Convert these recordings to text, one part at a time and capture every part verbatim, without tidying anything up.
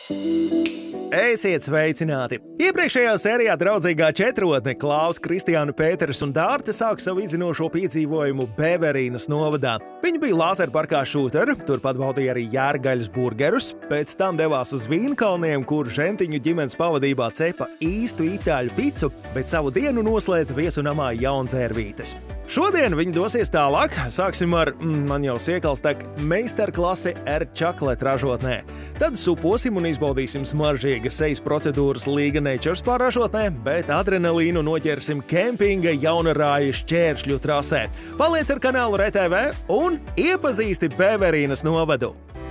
Esiet sveicināti! Iepriekšējā sērijā draudzīgā četrotne Klaus, Kristiāna, Pēters un Dārte sāk savu izzinošo piedzīvojumu Beverīnas novadā. Viņi bija Lāzerparkā šūteri, turpat baudīja arī jērgaļus burgerus, pēc tam devās uz Vīnkalniem, kur Žentiņu ģimenes pavadībā cepa īstu itāļu picu, bet savu dienu noslēdza viesunamā Jaundzērvītes. Šodien viņi dosies tālāk. Sāksim ar, man jau siekals tak, meistarklasi R Chocolate ražotnē. Tad suposim un izbaudīsim smaržīgas sejas procedūras Liga Natures pārražotnē, bet adrenalīnu noķersim kempinga Jaunarāja šķēršļu trasē. Paliec ar kanālu R T V un iepazīsti Beverīnas novadu.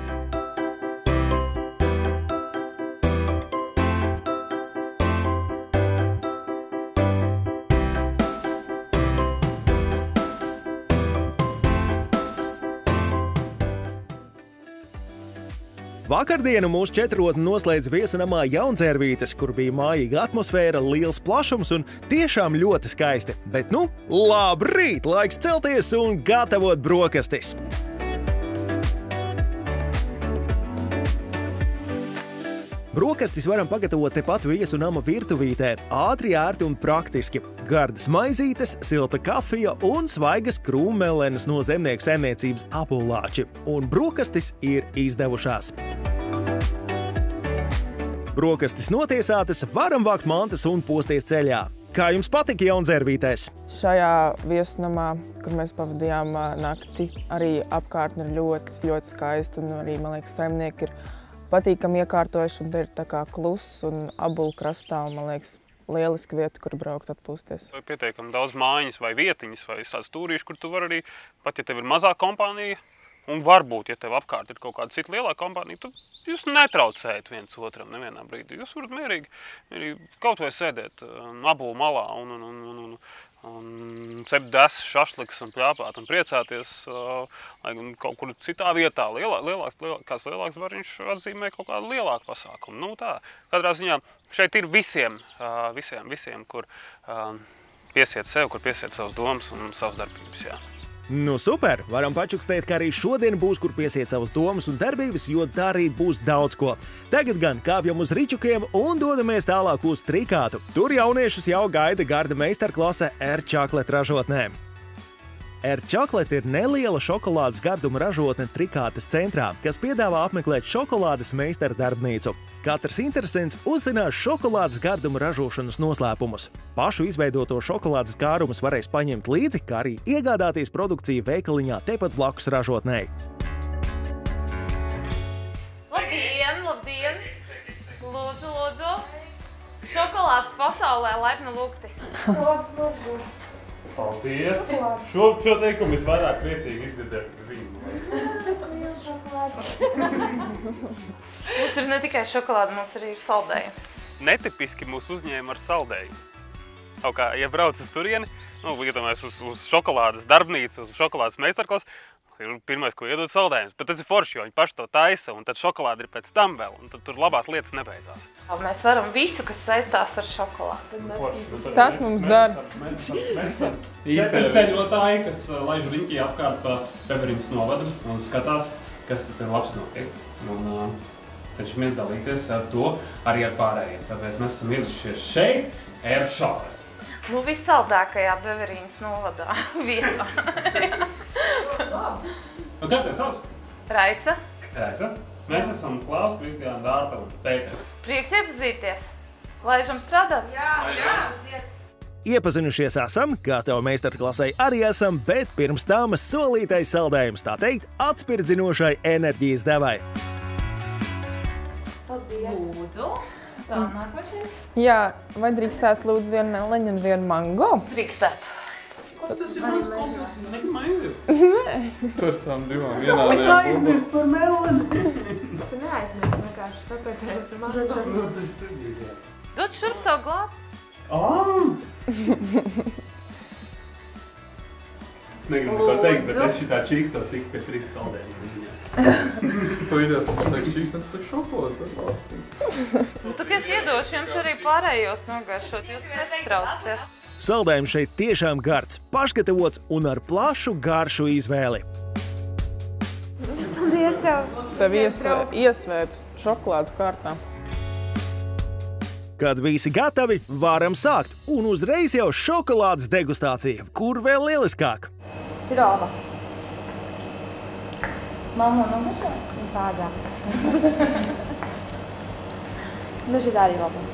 Vakardienu mūsu četrotne noslēdz viesunamā Jaundzērvītes, kur bija mājīga atmosfēra, liels plašums un tiešām ļoti skaisti. Bet nu, labrīt! Laiks celties un gatavot brokastis! Brokastis varam pagatavot tepat viesunama virtuvītē, ātri, ērti un praktiski. Gardas maizītes, silta kafija un svaigas krūmmelenes no zemnieku saimniecības apulāči. Un brokastis ir izdevušās. Brokastis notiesātas, varam vākt mantas un posties ceļā. Kā jums patika Jaundzērvītēs? Šajā viesunamā, kur mēs pavadījām nakti, arī apkārtne ir ļoti, ļoti skaista un arī, man liekas, saimnieki ir patīkami iekārtojuši un te ir tā kā kluss un abulu krastā un, man liekas, lieliski vieta, kur braukt atpūsties. Pietiekami daudz mājiņas vai vietiņas vai tāds stūrīši, kur tu var arī, pat ja tev ir mazā kompānija, un varbūt, ja tev apkārt ir kaut kāda cita lielā kompānija, tu jūs netraucējat viens otram nevienā brīdī. Jūs varat mierīgi, mierīgi kaut vai sēdēt abulu malā un, un, un, un, un cept desas, šašliks un pļāpāt un priecāties, lai kaut kur citā vietā. Lielā, lielāks, lielāks, kāds lielāks bariņš atzīmē kaut kādu lielāku pasākumu. Nu tā, katrā ziņā šeit ir visiem, visiem, visiem, kur piesiet sev, kur piesiet savas domas un savas darbības, jā. Nu super! Varam pačukstēt, ka arī šodien būs, kur piesiet savas domas un darbības, jo darīt būs daudz ko. Tagad gan kāpjam uz ričukiem un dodamies tālāk uz Trikātu. Tur jauniešus jau gaida garda meistarklase R Chocolate ražotnē. R Chocolate ir neliela šokolādes garduma ražotne Trikātas centrā, kas piedāvā apmeklēt šokolādes meistara darbnīcu. Katrs interesants uzzinās šokolādes garduma ražošanas noslēpumus. Pašu izveidoto šokolādes kārumus varēs paņemt līdzi, kā arī iegādāties produkciju veikaliņā tepat blakus ražotnei. Labdien, labdien! Lūdzu, lūdzu! Šokolādes pasaulē laipni lūgti! Labs, lūdzu! Paldies! Šo, šo teikumu es vairāk priecīgi izdzirdēt viņu. Tas mīl šokolādi. Mums ir ne tikai šokolāde, mums arī ir saldējums. Netipiski mūs uzņēma ar saldējumu. Kaut kā, ja brauc uz turieni, nu, iedomājies uz, uz šokolādes darbnīcu, uz šokolādes meistarklases, ir pirmais, ko iedod saldējums. Bet tas ir forši, jo viņi paši to taisa, un tad šokolāde ir pēc tam vēl, un tad tur labās lietas nebeidzās. Mēs varam visu, kas saistās ar šokolādi. Tas mums dara. Ir ceļotāji, kas laiž riņķī apkārt pa Beverīnas novadu un skatās, kas tad ir labs notiek. Un uh, cenšamies dalīties ar to arī ar pārējiem. Tāpēc mēs esam ieradušies šeit, R Chocolate. Nu, vissaldākajā Beverīnas novadā vietā. Un kā tev sauc? Raisa. Raisa. Mēs esam Klaus, Kristiāna, Dārta un Pēters. Prieks iepazīties. Laižam strādāt? Jā, jā, aiziet. Iepazinušies esam, gatavi meistarklasei arī esam, bet pirms tam solītais saldējums, tā teikt, atspirdzinošai enerģijas devai. Paldies. Lūdzu. Tā, nākošais. Jā, vai drīkstētu lūdzu vienu meleņu un vienu mango? Drīkstētu. Tas ir mans komplekts, nekad man ir. Tur savām divām vienādiem. Es aizmirstu par meleni. Tu neaizmirsti vienkārši saprecējies par mažu. Dod šurp savu glāzi. Es negribu neko teikt, bet es šitā čīkstot tik pie trīs saldējumiem. Tu idejas pateikt, šīs tas tur šokolāds. Tu, kas iedošu, jums arī pārējos nogaršot, jūs nestraucaties. Saldējums šeit tiešām gards, pašgatavots un ar plašu garšu izvēli. Paldies tev. Tev ies, iesvētu šokolādes kārtā. Kad visi gatavi, varam sākt. Un uzreiz jau šokolādes degustācija. Kur vēl lieliskāk? Pirova. Mamma nogušo? Tādā. Nu, šitā arī labi.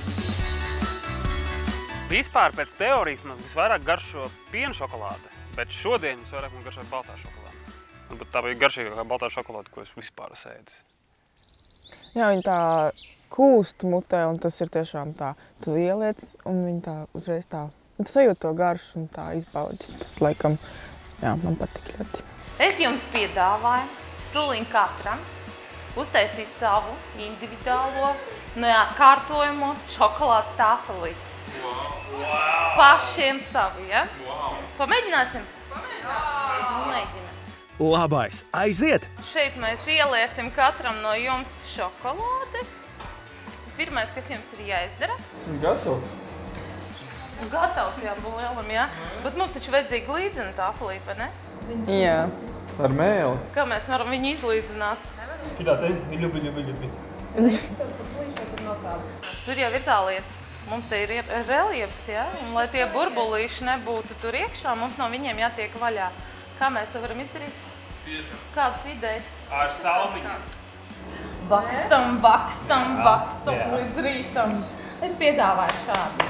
Vispār pēc teorijas man visvairāk garšo piena šokolāde, bet šodien visvairāk man garšo baltā šokolāde. Bet tā bija garšīgākā baltā šokolāde, ko es vispār sēdis. Jā, viņa tā kūst mutē, un tas ir tiešām tā. Tu ieliec, un viņa tā uzreiz tā. Tu sajūt to garšu un tā izbaudi. Tas, laikam, jā, man patīk ļoti. Es jums piedāvāju tūliņ katram uztaisīt savu individuālo, neatkārtojamo šokolādes tāfelīti. Wow. Pašiem savu, ja? Wow. Pamēģināsim? Pamēģināsim. Mēģinām. Labais, aiziet! Šeit mēs ieliesim katram no jums šokolādi. Pirmais, kas jums ir jāizdara? Gatavs. Gatavs jābūt lielam, jā? Bet mums taču vajadzīga līdzina tāfelīti, vai ne? Jā. Ar mēli. Kā mēs varam viņu izlīdzināt? Šitā te viļu, viļu, viļu, viļu. Tur jau ir tā lieta. Mums te ir reliefs, ja? Un lai tie burbulīši nebūtu tur iekšā, mums no viņiem jātiek vaļā. Kā mēs to varam izdarīt? Spiežam. Kādas idejas? Ar salmiņu. Bakstam, bakstam, bakstam līdz rītam. Es piedāvāju šādu.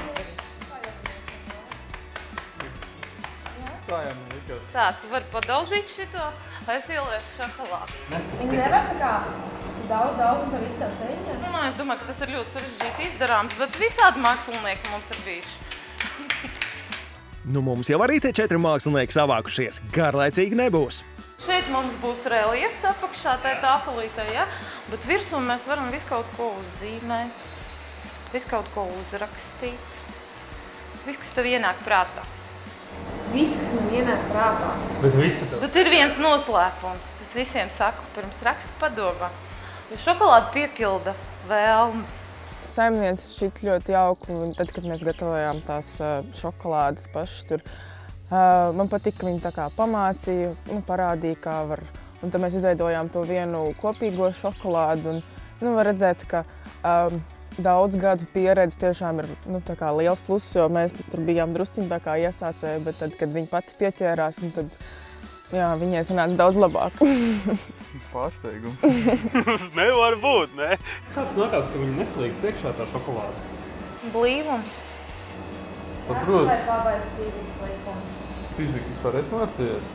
Tā jau man likās. Tā, tu vari padauzīt šito, vai es ieliešu šokolādi. Viņi nevar tā kā daudz, daudz un tā viss tev sēņā? Nu, es domāju, ka tas ir ļoti sarežģīti izdarāms, bet visādi mākslinieki mums ir bijuši. Nu, mums jau arī te četri mākslinieki savākušies. Garlaicīgi nebūs. Šeit mums būs reliefs apakšā tai tāfelītei, ja? Bet virsū mēs varam visu kaut ko uzzīmēt, visu kaut ko uzrakstīt. Viss, kas tev ienāk prātā. Viss, kas man ienāk prātā. Bet visi tev. Bet ir viens noslēpums. Es visiem saku, pirms rakstu padomā. Jo šokolāde piepilda vēlmes. Saimniece šķiet ļoti jauka, un tad, kad mēs gatavojām tās šokolādes paši tur, man patika, ka viņi tā kā pamācīja, nu, parādīja, kā var. Un tad mēs izveidojām to vienu kopīgo šokolādu, un, nu, var redzēt, ka um, daudz gadu pieredze tiešām ir, nu, tā kā liels pluss, jo mēs tur bijām drusciņi tā kā iesācēji, bet tad, kad viņi pati pieķērās, un tad, jā, viņai sanāca daudz labāk. Pārsteigums. Tas nevar būt, ne? Kāds nākās, ka viņi neslīgst iekšā tā šokolāde? Blīvums. Saprot, Tas labais fizikas likums. fizikas vispār es mācījos.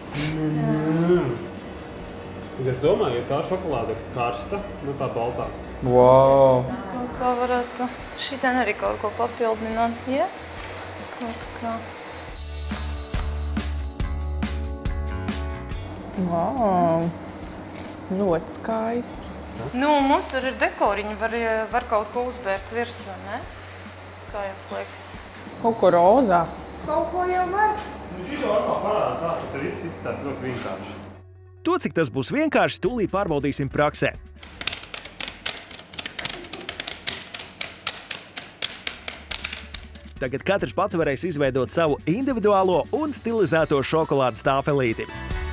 Es domāju, ja tā šokolāde ir karsta, nu tā baltā. Wow! Kaut kā varētu šitien arī kaut ko papildināt, ja? Kaut kā. Wow, ļoti skaisti. Nu, mums tur ir dekoriņi, var, var kaut ko uzbērt virsū, ne? Kā jums liekas? Kaut ko rozā. Kaut ko jau var. Nu, šito atkal parāda tā, ka te viss izstāda ļoti vienkārši. To, cik tas būs vienkārši, tūlīt pārbaudīsim praksē. Tagad katrs pats varēs izveidot savu individuālo un stilizēto šokolādes tāfelīti.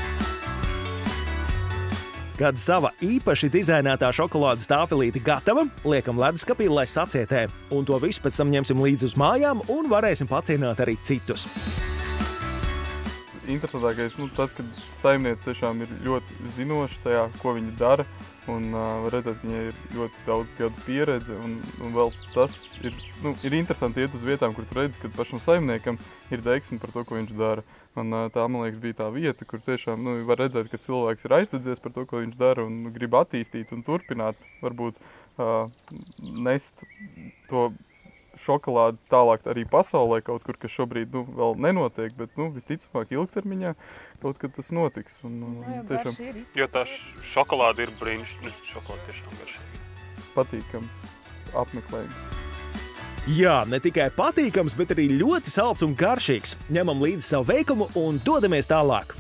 Kad sava īpaši dizainētā šokolādes tāfelīte gatava, liekam leduskapī, lai sacietē. Un to visu pēc tam ņemsim līdzi uz mājām un varēsim pacienāt arī citus. Interesantākais, nu, tas, ka saimniece tiešām ir ļoti zinoša tajā, ko viņa dara. Un uh, var redzēt, ka viņai ir ļoti daudz gadu pieredze, un, un vēl tas ir, nu, ir interesanti iet uz vietām, kur tu redzi, ka pašam saimniekam ir deksme par to, ko viņš dara. Un uh, tā, man liekas, bija tā vieta, kur tiešām, nu, var redzēt, ka cilvēks ir aizdedzies par to, ko viņš dara, un grib attīstīt un turpināt, varbūt uh, nest to šokolādi tālāk arī pasaulē kaut kur, kas šobrīd, nu, vēl nenotiek, bet, nu, visticamāk ilgtermiņā kaut kad tas notiks. Un, un, tiešām Jo tā šokolāde ir brīnišķīga. Šokolāde tiešām garšīga. patīkams apmeklējums. Jā, ne tikai patīkams, bet arī ļoti salds un garšīgs. Ņemam līdzi savu veikumu un dodamies tālāk.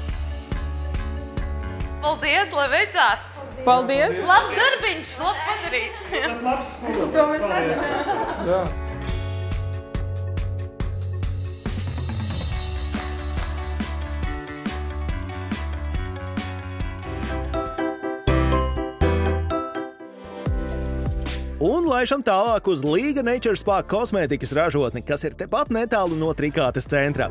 Paldies, lai veicās! Paldies! Labs darbiņš, labi padarīts! To mēs redzam. Jā. Un laižam tālāk uz Līga Nature Spa kosmētikas ražotni, kas ir tepat netālu no Trikātes centra.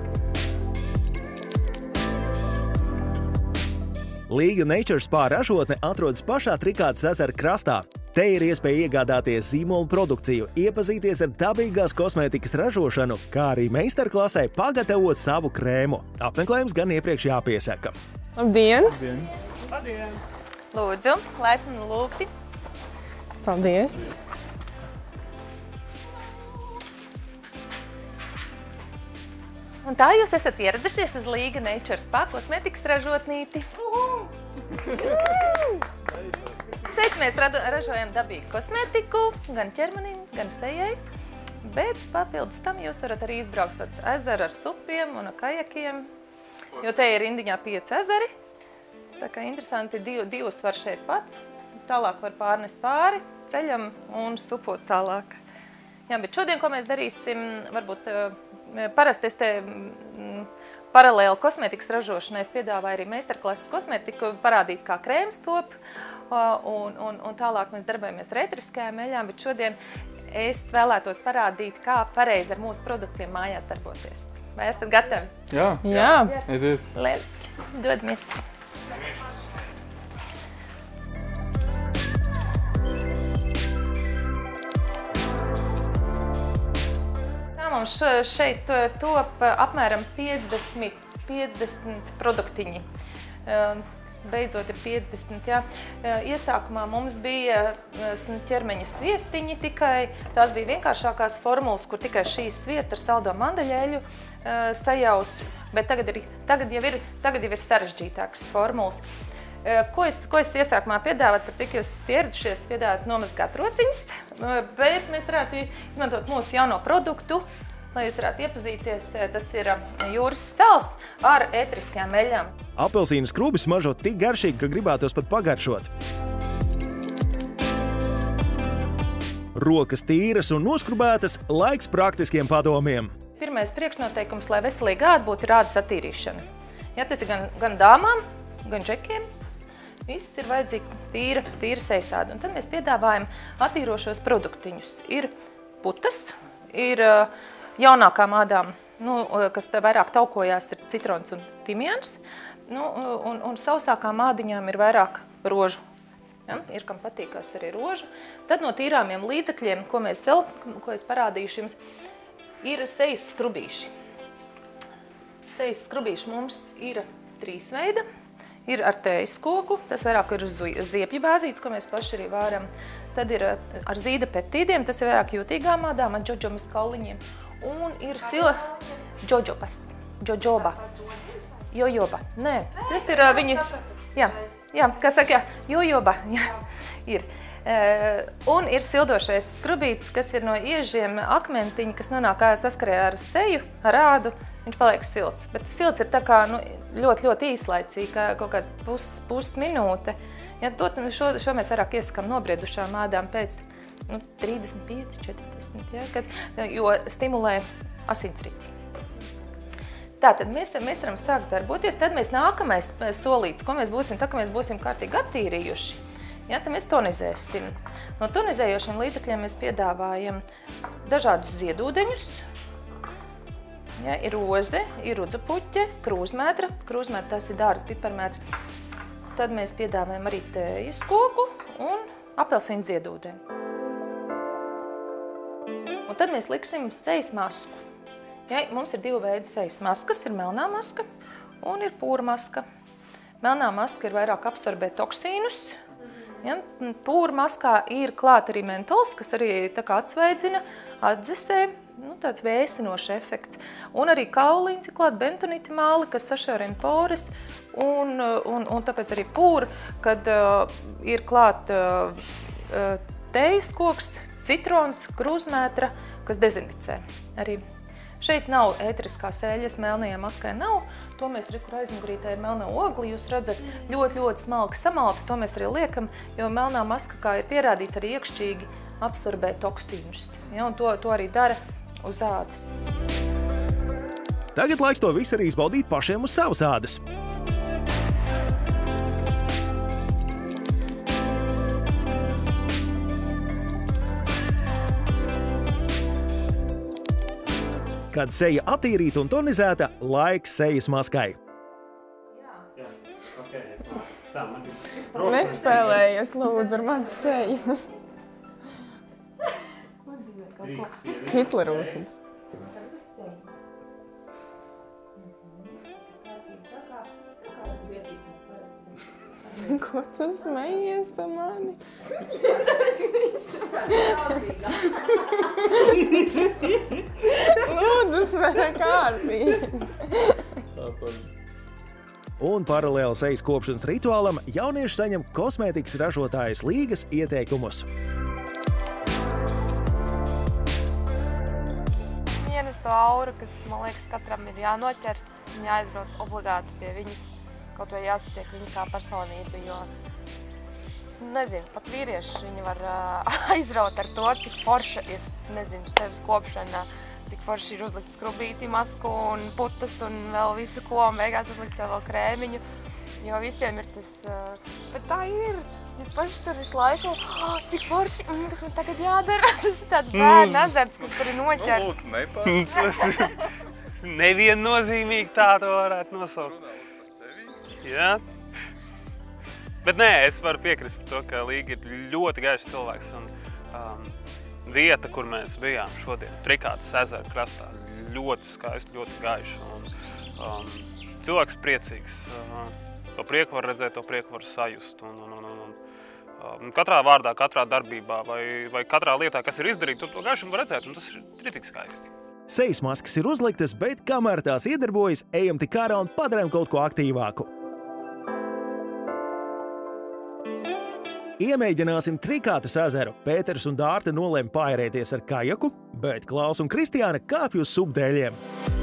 Līga Nature Spa ražotne atrodas pašā Trikātes ezera krastā. Te ir iespēja iegādāties zīmolu produkciju, iepazīties ar dabīgās kosmētikas ražošanu, kā arī meistarklasē pagatavot savu krēmu. Apmeklējums gan iepriekš jāpiesaka. Labdien! Labdien! Lūdzu, laipni lūgti. Paldies! Un tā jūs esat ieradušies uz Līga Nature Spa kosmētikas ražotnīti. Šeit mēs ražojam dabīgu kosmētiku, gan ķermenim, gan sejai, bet papildus tam jūs varat arī izbraukt pat ezeru ar supiem un kajakiem, jo te ir rindiņā pieci ezeri. Tā kā interesanti, div, divus var šeit pat, tālāk var pārnest pāri ceļam un supot tālāk. Jā, bet šodien, ko mēs darīsim, varbūt parasti es te paralēli kosmētikas ražošanai, es piedāvāju arī meistarklases kosmētiku, parādīt, kā krēms top, un, un, un tālāk mēs darbojamies ar ētriskajām eļām, bet šodien es vēlētos parādīt, kā pareizi ar mūsu produktiem mājās darboties. Vai esat gatavi? Jā, Jā. aiziet. Lieliski. Dodamies. Mums šeit top apmēram piecdesmit, piecdesmit produktiņi. Beidzot ir piecdesmit, jā. Iesākumā mums bija ķermeņa sviestiņi tikai. Tās bija vienkāršākās formulas, kur tikai šīs sviest ar saldo mandeļeļu sajauc. Bet tagad, ir, tagad, jau ir, tagad jau ir sarežģītākas formulas. Ko es, ko es iesākumā piedāvāt, par cik jūs ieradušies, piedāvāt nomazgāt rociņas, bet mēs varētu izmantot mūsu jauno produktu, lai jūs varētu iepazīties, tas ir jūras sals ar ētriskajām eļām. Apelsīnu skrubi smaržo tik garšīgi, ka gribētos pat pagaršot. Rokas tīras un noskrubētas, laiks praktiskiem padomiem. Pirmais priekšnoteikums, lai veselīgi āda būtu, ir ādas attīrīšana. Ja, tas ir gan, gan dāmām, gan džekiem. Viss ir vajadzīgi tīra, tīra sejasāda. Un tad mēs piedāvājam attīrošos produktiņus. Ir putas, ir jaunākām ādām, nu, kas vairāk taukojās, ir citrons un timjans. Nu, un, un sausākām ādiņām ir vairāk rožu. Ja? Ir, kam patīkās arī rožu. Tad no tīrāmiem līdzekļiem, ko mēs vēl, ko es parādīšu jums, ir sejas skrubīši. Sejas skrubīši mums ir trīs veida. Ir ar tējas koku, tas vairāk ir uz ziepju bāzītes, ko mēs paši arī vāram. Tad ir ar zīda peptīdiem, tas ir vairāk jūtīgām ādām, ar džodžomas kauliņiem. Un ir sila džodžobas, džodžoba, jojoba. Nē, tas ir viņi, jā, jā, kā saka, jojoba, jā, ir. Un ir sildošais skrubītis, kas ir no iežiem akmentiņi, kas nonāk saskarē ar seju, ar ādu. Viņš paliek silts, bet silts ir tā kā nu, ļoti, ļoti īslaicīgi, kā kaut kāda pus, pus minūte. Ja, to, šo, šo mēs vairāk iesakām nobriedušām ādām pēc nu, trīsdesmit pieci, četrdesmit, ja, kad, jo stimulē asinsriti. Tātad mēs, mēs varam sākt darboties, tad mēs nākamais solīts, ko mēs būsim, tā kā mēs būsim kārtīgi attīrījuši, ja, tad mēs tonizēsim. No tonizējošiem līdzekļiem mēs piedāvājam dažādus ziedūdeņus. Ja, ir roze, ir rudzupuķe, krūzmētra, krūzmētra tās ir dārza piparmētra. Tad mēs piedāvājam arī tējas koku un apelsīnu ziedūdeni. Un tad mēs liksim sejas masku. Ja, mums ir divi veidi sejas maskas, ir melnā maska un ir pūra maska. Melnā maska ir vairāk absorbē toksīnus. Ja, pūra maskā ir klāt arī mentols, kas arī tā kā atsveidzina, atdzesē. Nu, tāds vēsinošs efekts. Un arī kauliņi klāt bentonīti māli, kas sašaurina poras, un, un, un tāpēc arī pūra, kad uh, ir klāt uh, tējas koks, citrons, krūzmētra, kas dezinficē. Arī šeit nav ētriskās eļas, melnajā maskai nav. To mēs rekur aizmugurītē ir melna ogli, jūs redzat, ļoti, ļoti smalki samalta, to mēs arī liekam, jo melnā maska, kā ir pierādīts, arī iekšķīgi absorbē toksīnus. Ja, un to, to arī dara uz ādas. Tagad laiks to visu arī izbaudīt pašiem uz savas ādas. Kad seja attīrīta un tonizēta, laiks sejas maskai. Jā, ok, es nāku. Tā, man ir... Nespēlējies, lūdzu, ar manu seju. Hitlera ūsins. Ko tu smejies pa mani? Lūdzu, svērā kārtīgi. Un paralēli sejas kopšanas rituālam jaunieši saņem kosmētikas ražotājas līgas ieteikumus. Ienes to auru, kas, man liekas, katram ir jānoķer, un jāizbrauc obligāti pie viņas. Kaut vai jāsatiek viņa kā personība, jo, nezinu, pat vīrieši viņi var uh, aizraut ar to, cik forša ir, nezinu, sevis kopšana, cik forši ir uzlikt skrubīti, masku un putas un vēl visu ko, un beigās uzlikt sev vēl krēmiņu, jo visiem ir tas, uh, bet tā ir. Jūs paši tur visu laiku, oh, cik forši, mm, kas man tagad jādara, tas ir tāds bērnu azarts, kas tur ir noķerts. Lūdzu, nepārst. Neviennozīmīgi tā to varētu nosaukt. Jā. Bet nē, es varu piekrist par to, ka Līga ir ļoti gaišs cilvēks. Un, um, vieta, kur mēs bijām šodien, Trikātas ezera krastā, ļoti skaisti, ļoti gaiši. Un, um, cilvēks priecīgs. Uh, to prieku var redzēt, to prieku var sajust. Un, un, un, un, um, katrā vārdā, katrā darbībā vai, vai katrā lietā, kas ir izdarīta, to, to gaišumu var redzēt, un tas ir tik skaisti. Sejas maskas ir uzliktas, bet kamēr tās iedarbojas, ejam tik ārā un padarām kaut ko aktīvāku. Iemēģināsim Trikātas ezeru. Pēters un Dārta nolēma paērēties ar kajaku, bet Klaus un Kristiāna kāpj uz supdēļiem.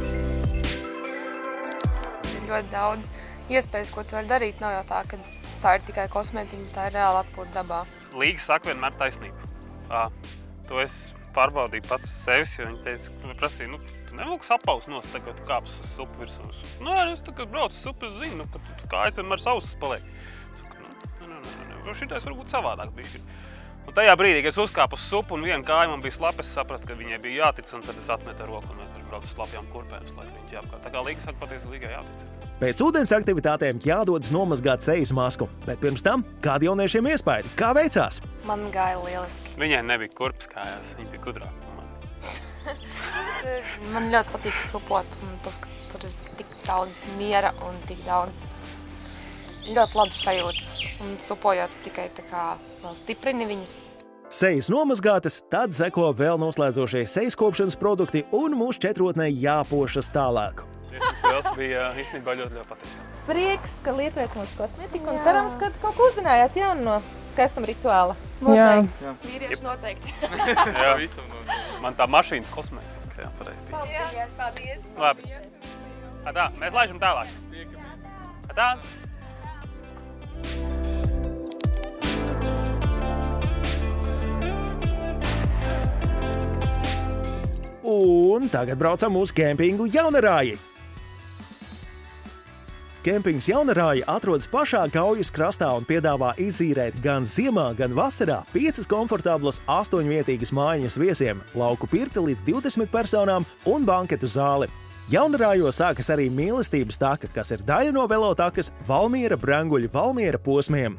Ir ļoti daudz iespējas, ko tu vari darīt. Nav jau tā, ka tā ir tikai kosmētiņa, tā ir reāli atpūta dabā. Līga saka vienmēr taisnību. À, to es pārbaudīju pats uz sevis, jo viņi teica, ka prasīja, nu, tu nevilk sapaus nost, kad tu kāpsi uz supu virsmu. Nē, es tā, kad braucu uz supu, es zinu, ka tu, tu kājas vienmēr sausas paliek. Šitais varbūt savādāk bišķi. Un tajā brīdī, kad es uzkāpu uz supu un vienu kāju man bija slapa, es sapratu, ka viņai bija jātic, un tad es atmetu ar roku un vienkārši braucu uz slapjām kurpēm, lai viņas jāapkārt. Tā kā Līga saka, patiesi Līgai jātic. Pēc ūdens aktivitātēm jādodas nomazgāt sejas masku, bet pirms tam kādi jauniešiem iespēja, kā veicās? Man gāja lieliski. Viņai nebija kurpes kājās, viņa bija gudrāka par mani. Man ļoti patīk supot, un tas, ka tur ir tik daudz miera un tik daudz ļoti labi sajūtas, un supojot tikai tā kā vēl stiprini viņus. Sejas nomazgātas, tad seko vēl noslēdzošie sejas kopšanas produkti un mūsu četrotnē jāpošas tālāk. Tiešām liels bija īstenībā ļoti, ļoti patīkami. Prieks, ka lietojat mūsu kosmetiku un cerams, ka kaut ko uzzinājāt jaunu no skaistuma rituāla. Noteikti. Jā. Vīrieši noteikti. Jā, visam noteikti. Man tā mašīnas kosmētika, jā, pareizi bija. Paldies, paldies. Labi. Tā, mēs laižam tālāk. Tā. Un tagad braucam uz kempingu Jaunarāji. Kempings Jaunarāji atrodas pašā Gaujas krastā un piedāvā izīrēt gan ziemā, gan vasarā piecas komfortablas astoņvietīgas mājiņas viesiem, lauku pirti līdz divdesmit personām un banketu zāli. Jaunarājos sākas arī mīlestības taka, kas ir daļa no velotakas Valmiera Branguļa Valmiera posmiem.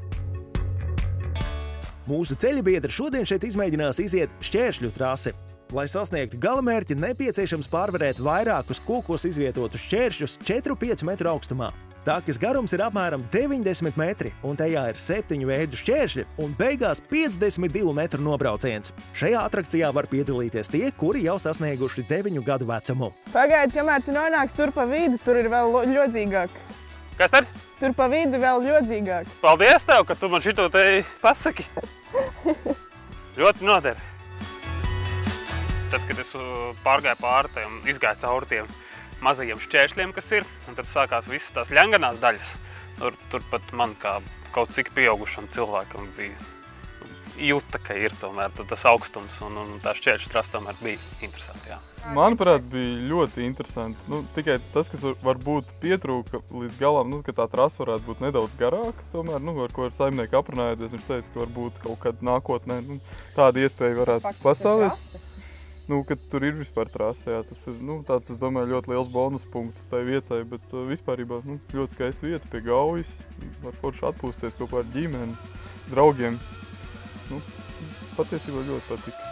Mūsu ceļabiedri šodien šeit izmēģinās iziet šķēršļu trasi. Lai sasniegtu galamērķi, nepieciešams pārvarēt vairākus kokos izvietotus šķēršļus četru piecu metru augstumā. Takas garums ir apmēram deviņdesmit metri, un tajā ir septiņu veidu šķēršļi un beigās piecdesmit divu metru nobrauciens. Šajā atrakcijā var piedalīties tie, kuri jau sasnieguši deviņu gadu vecumu. Pagaidi, kamēr tu nonāks tur pa vidu, tur ir vēl ļodzīgāk. Kas tad? Tur pa vidu vēl ļodzīgāk. Paldies tev, ka tu man šito te pasaki. Ļoti noder. Tad, kad es pārgāju pāri tajam, izgāju cauri tiem mazajiem šķēršļiem, kas ir, un tad sākās visas tās ļenganās daļas. Tur, tur pat man kā kaut cik pieaugušam cilvēkam bija jūta, ka ir tomēr tas augstums, un, un tā šķēršļu trasa tomēr bija interesanti, jā. Manuprāt, bija ļoti interesanti. Nu, tikai tas, kas varbūt pietrūka līdz galam, nu, ka tā trasa varētu būt nedaudz garāka, tomēr, nu, ar ko ar saimnieku aprunājoties, viņš teica, ka varbūt kaut kad nākotnē nu, tāda iespēja varētu pastāvēt. nu, kad tur ir vispār trasē, jā, tas ir, nu, tāds, es domāju, ļoti liels bonus punkts tai vietai, bet uh, vispārībā, nu, ļoti skaista vieta pie Gaujas, var forši atpūsties kopā ar ģimeni, draugiem. Nu, patiesībā ļoti patika.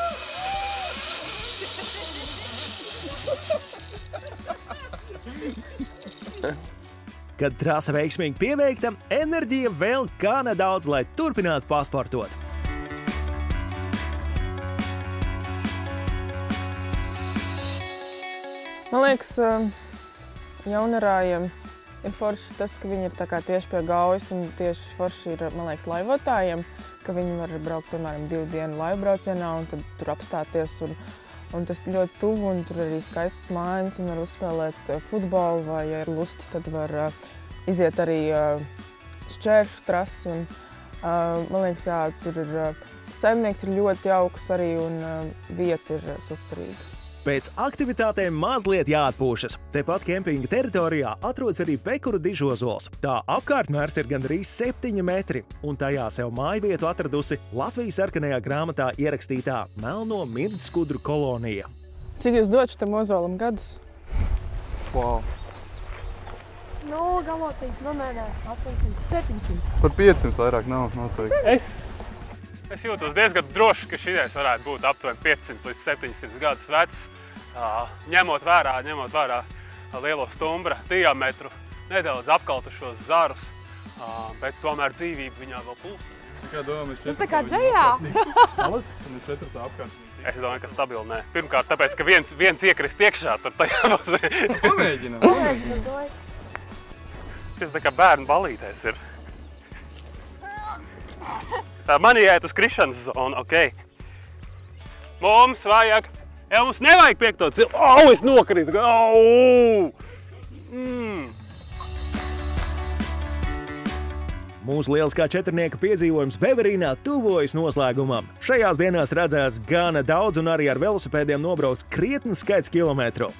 Kad trasa veiksmīgi pieveikta, enerģija vēl kā nedaudz, lai turpinātu pasportot. Man liekas, jaunarājiem ir forši tas, ka viņi ir tā kā tieši pie Gaujas, un tieši forši ir, man liekas, laivotājiem, ka viņi var braukt, piemēram, divu dienu laivabraucienā un tad tur apstāties. Un, un tas ļoti tuvu, un tur arī skaistas mājas, un var uzspēlēt futbolu, vai, ja ir lusti, tad var uh, iziet arī uh, šķēršu trasi. Un, uh, man liekas, jā, tur ir, uh, saimnieks ir ļoti jauks arī, un uh, vieta ir superīga. Pēc aktivitātēm mazliet jāatpūšas. Tepat kempinga teritorijā atrodas arī Pekuru dižozols. Tā apkārtmērs ir gandrīz septiņi metri, un tajā sev mājvietu atradusi Latvijas sarkanajā grāmatā ierakstītā melno mirdskudru kolonija. Cik jūs dod šitam ozolam gadus? Wow. Nu, galotīgi, nu nē, nē, astoņsimt, septiņsimt. Par piecsimt vairāk nav noteikti. Es, es jūtos diezgan droši, ka šitais varētu būt aptuveni piecsimt līdz septiņsimt gadus vecs. Ņemot vērā, ņemot vērā lielo stumbra diametru, nedaudz apkaltušos zarus, bet tomēr dzīvība viņā vēl pulsē. Tas tā kā dzējā. Es domāju, ka stabili nē. Pirmkārt, tāpēc, ka viens, viens iekrist iekšā tur tajā pusē. Pamēģinām. Pamēģinām to. Tas tā kā bērnu balītēs ir. Tā man ieiet uz krišanas zonu, ok. Mums vajag, ja mums nevajag piekto cilpu. Au, es nokritu. Au! Mm. Mūsu lieliskā četrnieka piedzīvojums Beverīnā tuvojas noslēgumam. Šajās dienās redzēts gana daudz un arī ar velosipēdiem nobrauc krietns skaits kilometru.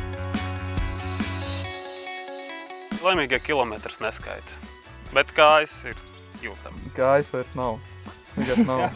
Laimīgie kilometrs neskaita, bet kājas ir jūtams. Kājas vairs nav. nav.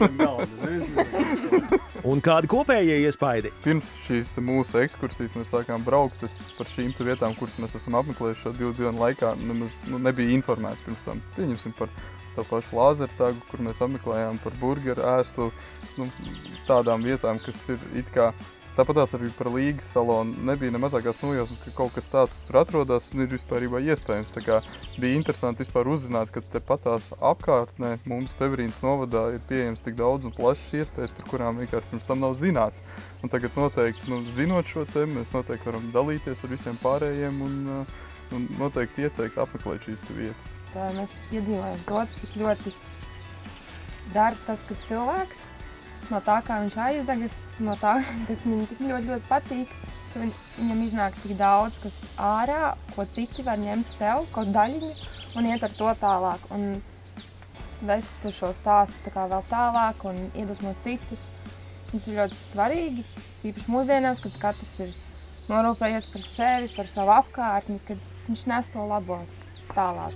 Un kādi kopējie iespaidi? Pirms šīs mūsu ekskursijas mēs sākām braukt par šīm vietām, kuras mēs esam apmeklējuši šo divu dienu laikā. Nemaz nu, nebija informēts pirms tam. Pieņemsim par tā pašu Lāzertagu, kur mēs apmeklējām par burgeru ēstu, nu, tādām vietām, kas ir it kā. Tāpatās arī par Līgas salonu nebija ne mazākās nojausmas, ka kaut kas tāds tur atrodas un ir vispārībā iespējams. Tā kā bija interesanti vispār uzzināt, ka tepatās apkārtnē mums Beverīnas novadā ir pieejams tik daudz un plašas iespējas, par kurām vienkārši pirms tam nav zināts. Un tagad noteikti, nu, zinot šo tēmu, mēs noteikti varam dalīties ar visiem pārējiem un, un noteikti ieteikt apmeklēt šīs vietas. Tā mēs iedzīvojam to, cik ļoti dara tas, ka cilvēks no tā, kā viņš aizdegas, no tā, kas viņam tik ļoti, ļoti patīk, ka viņ, viņam iznāk tik daudz, kas ārā, ko citi var ņemt sev, kaut daļiņu, un iet ar to tālāk. Un vest šo stāstu tā kā vēl tālāk un iedvesmot citus. Tas ir ļoti svarīgi, īpaši mūsdienās, kad katrs ir norūpējies par sevi, par savu apkārtni, kad viņš nes to labo tālāk.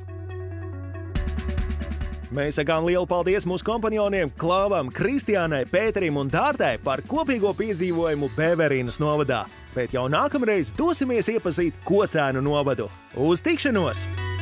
Mēs sakām lielu paldies mūsu kompanioniem Klāvam, Kristiānai, Pēterim un Dārtai par kopīgo piedzīvojumu Beverīnas novadā. Bet jau nākamreiz dosimies iepazīt Kocēnu novadu. Uz tikšanos!